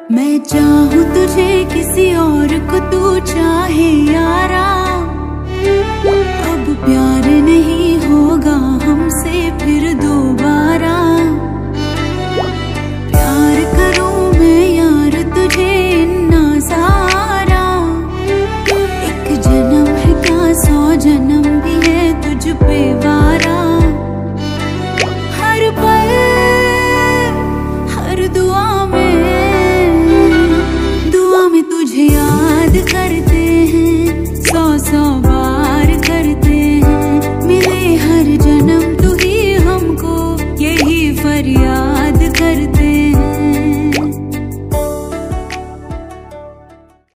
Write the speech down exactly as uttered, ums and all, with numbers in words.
मैं चाहूँ तुझे किसी और को तू चाहे यारा, अब प्यार नहीं होगा हमसे फिर दोबारा। प्यार करूँ मैं यार तुझे इन्ना सारा, एक जन्म है क्या सौ जन्म भी है तुझ पे वारा।